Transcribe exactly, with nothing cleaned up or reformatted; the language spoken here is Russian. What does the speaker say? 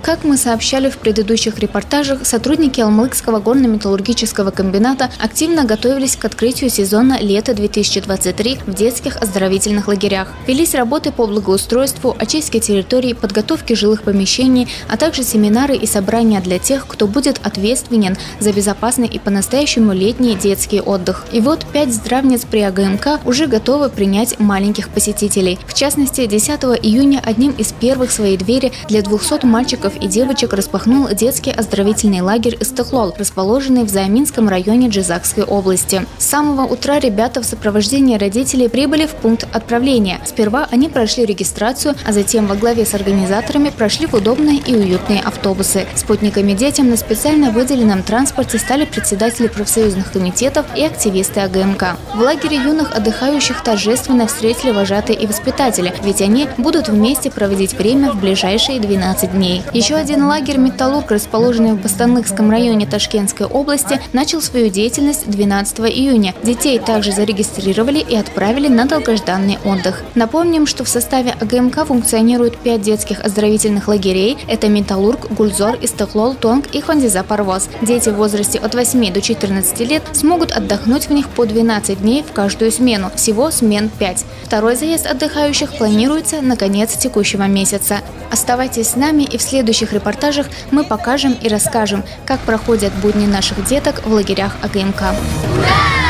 Как мы сообщали в предыдущих репортажах, сотрудники Алмыкского горно-металлургического комбината активно готовились к открытию сезона лета две тысячи двадцать три в детских оздоровительных лагерях. Велись работы по благоустройству, очистке территорий, подготовке жилых помещений, а также семинары и собрания для тех, кто будет ответственен за безопасный и по-настоящему летний детский отдых. И вот пять здравниц при АГМК уже готовы принять маленьких посетителей. В частности, десятого июня одним из первых свои двери для двухсот мальчиков и девочек распахнул детский оздоровительный лагерь «Истыхлол», расположенный в Заоминском районе Джизакской области. С самого утра ребята в сопровождении родителей прибыли в пункт отправления. Сперва они прошли регистрацию, а затем во главе с организаторами прошли в удобные и уютные автобусы. Спутниками детям на специально выделенном транспорте стали председатели профсоюзных комитетов и активисты АГМК. В лагере юных отдыхающих торжественно встретили вожатые и воспитатели, ведь они будут вместе проводить время в ближайшие двенадцать дней. Еще один лагерь «Металлург», расположенный в Бостаныкском районе Ташкентской области, начал свою деятельность двенадцатого июня. Детей также зарегистрировали и отправили на долгожданный отдых. Напомним, что в составе АГМК функционируют пять детских оздоровительных лагерей. Это «Металлург», «Гульзор», «Истыхлол», «Тонг» и «Хондиза Парвоз». Дети в возрасте от восьми до четырнадцати лет смогут отдохнуть в них по двенадцать дней в каждую смену. Всего смен пять. Второй заезд отдыхающих планируется на конец текущего месяца. Оставайтесь с нами, и в следующих репортажах мы покажем и расскажем, как проходят будни наших деток в лагерях АГМК. Ура!